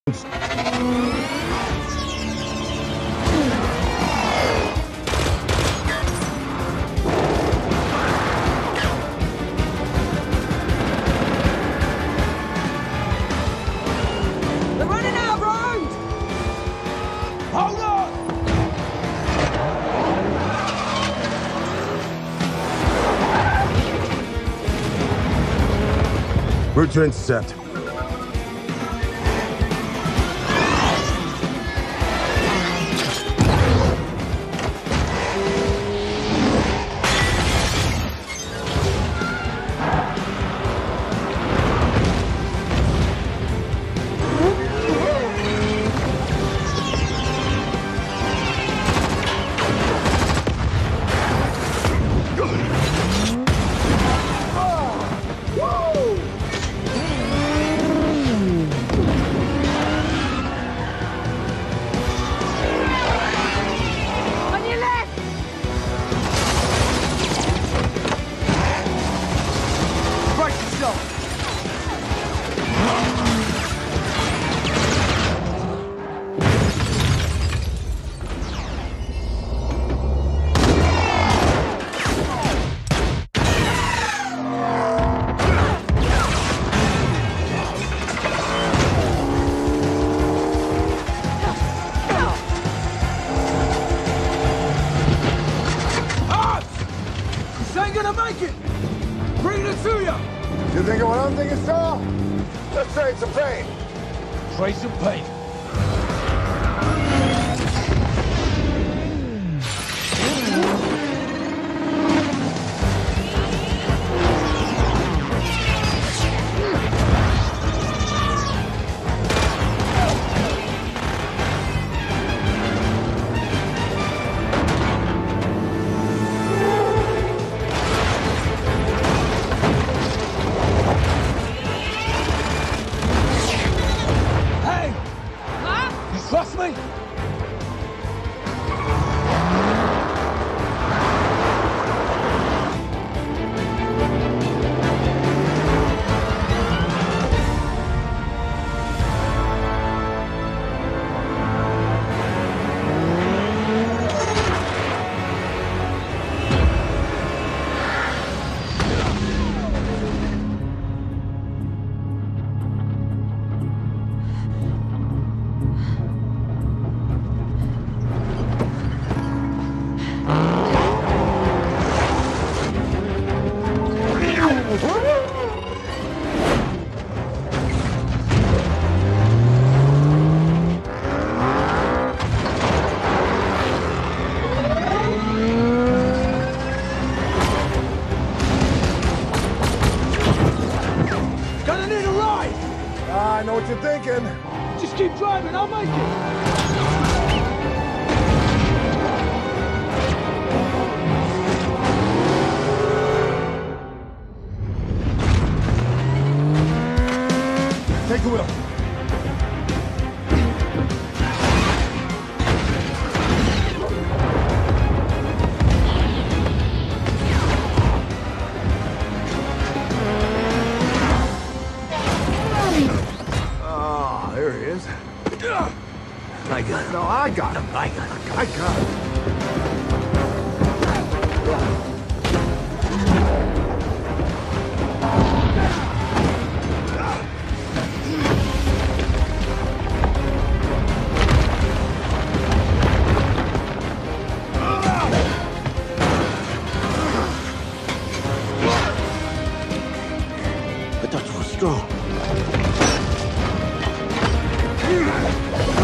running out of road! Hold on! Route to intercept. Make it! Bring it to you! You thinking what I'm thinking, sir? Let's trade some paint. Trade some paint. Trust me? I know what you're thinking. Just keep driving, I'll make it. Take the wheel. There he is. I got him. No, I got him. I got him. I got him. I thought you were strong.